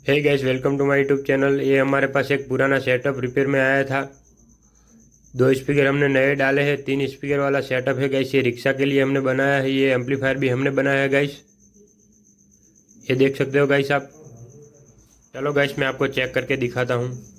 Hey guys, welcome to my YouTube channel. ये हमारे पास एक पुराना सेटअप रिपेयर में आया था। 2 स्पीकर हमने नए डाले हैं। 3 स्पीकर वाला सेटअप है गाइस। ये रिक्शा के लिए हमने बनाया है। ये एम्पलीफायर भी हमने बनाया है गाइस। ये देख सकते हो गाइस आप। चलो गाइस, मैं आपको चेक करके दिखाता हूँ।